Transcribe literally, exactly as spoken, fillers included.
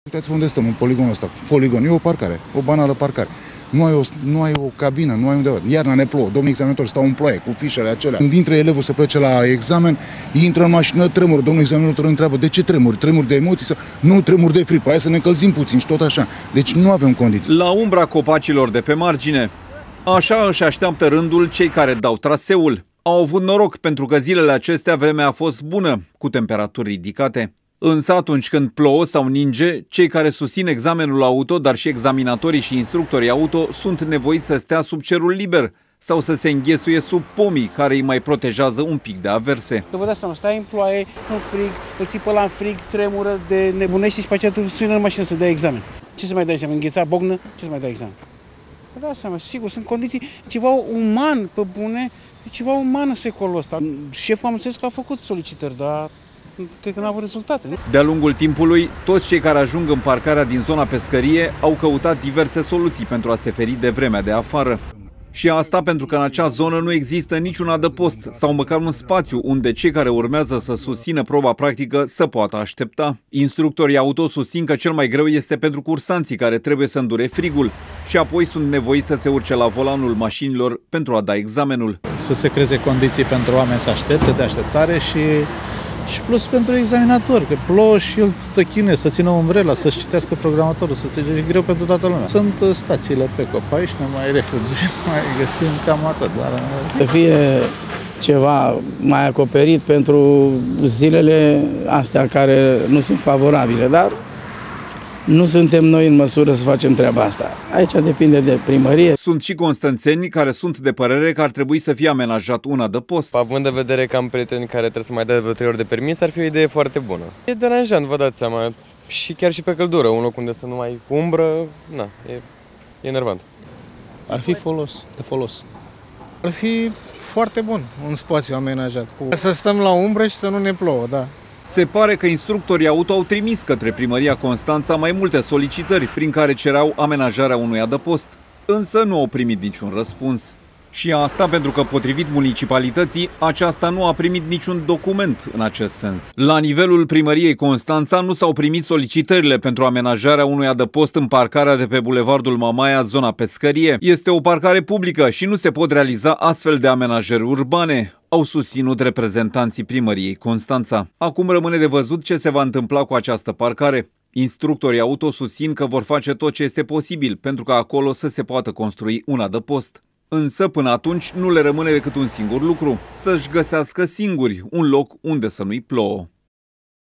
Uitați-vă unde stăm, în poligonul ăsta. Poligon, e o parcare, o banală parcare. Nu ai o, nu ai o cabină, nu ai undeva. Iarna ne plouă, domnul examinator stau în ploaie cu fișele acelea. Când intră elevul să plece la examen, intră în mașină, tremur. Domnul examinator întreabă, de ce tremuri? Tremuri de emoții? Sau... Nu, tremuri de frică, hai să ne încălzim puțin și tot așa. Deci nu avem condiții. La umbra copacilor de pe margine. Așa își așteaptă rândul cei care dau traseul. Au avut noroc pentru că zilele acestea vremea a fost bună, cu temperaturi ridicate. Însă atunci când plouă sau ninge, cei care susțin examenul auto, dar și examinatorii și instructorii auto, sunt nevoiți să stea sub cerul liber sau să se înghesuie sub pomii care îi mai protejează un pic de averse. Vă dați seama, stai în ploaie, în frig, îl ții pe ăla în frig, tremură de nebunești și pe aceea tu sună în mașină să dea examen. Ce să mai dai examen? Îngheța, bognă? Ce să mai dai examen? Vă dați seama, sigur, sunt condiții, ceva uman, pe bune, ceva uman în secolul ăsta. Șeful am înțeles că a făcut solicitări, dar cred că n-a avut rezultate. De-a lungul timpului, toți cei care ajung în parcarea din zona pescărie au căutat diverse soluții pentru a se feri de vremea de afară. Și asta pentru că în acea zonă nu există niciun adăpost sau măcar un spațiu unde cei care urmează să susțină proba practică să poată aștepta. Instructorii auto susțin că cel mai greu este pentru cursanții care trebuie să îndure frigul și apoi sunt nevoiți să se urce la volanul mașinilor pentru a da examenul. Să se creeze condiții pentru oameni să aștepte, de așteptare și... Și plus pentru examinator, că plouă și el să chinuie, să țină umbrela, să-și citească programatorul, să se e greu pentru toată lumea. Sunt stațiile pe copaci și ne mai refugim, mai găsim cam atât. Dar... Să fie ceva mai acoperit pentru zilele astea care nu sunt favorabile, dar nu suntem noi în măsură să facem treaba asta. Aici depinde de primărie. Sunt și constanțeni care sunt de părere că ar trebui să fie amenajat un adăpost. Având în vedere că am prieteni care trebuie să mai dea vreo trei ori de permis, ar fi o idee foarte bună. E deranjant, vă dați seama, și chiar și pe căldură, un loc unde să nu mai umbră, na, e, e enervant. Ar fi folos, de folos. Ar fi foarte bun un spațiu amenajat. Cu... Să stăm la umbră și să nu ne plouă, da. Se pare că instructorii auto au trimis către Primăria Constanța mai multe solicitări prin care cereau amenajarea unui adăpost, însă nu au primit niciun răspuns. Și asta pentru că, potrivit municipalității, aceasta nu a primit niciun document în acest sens. La nivelul Primăriei Constanța nu s-au primit solicitările pentru amenajarea unui adăpost în parcarea de pe Bulevardul Mamaia, zona Pescărie. Este o parcare publică și nu se pot realiza astfel de amenajări urbane, au susținut reprezentanții Primăriei Constanța. Acum rămâne de văzut ce se va întâmpla cu această parcare. Instructorii auto susțin că vor face tot ce este posibil pentru ca acolo să se poată construi un adăpost. Însă până atunci nu le rămâne decât un singur lucru, să-și găsească singuri un loc unde să nu-i plouă.